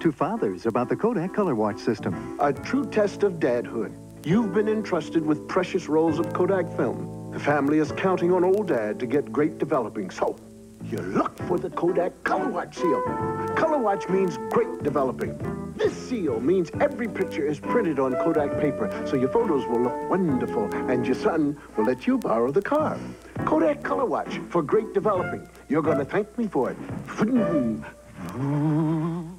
to fathers about the Kodak Color Watch system. A true test of dadhood. You've been entrusted with precious rolls of Kodak film. The family is counting on old Dad to get great developing, so you look for the Kodak Color Watch seal. Color Watch means great developing. This seal means every picture is printed on Kodak paper, so your photos will look wonderful, and your son will let you borrow the car. Kodak Color Watch for great developing. You're going to thank me for it.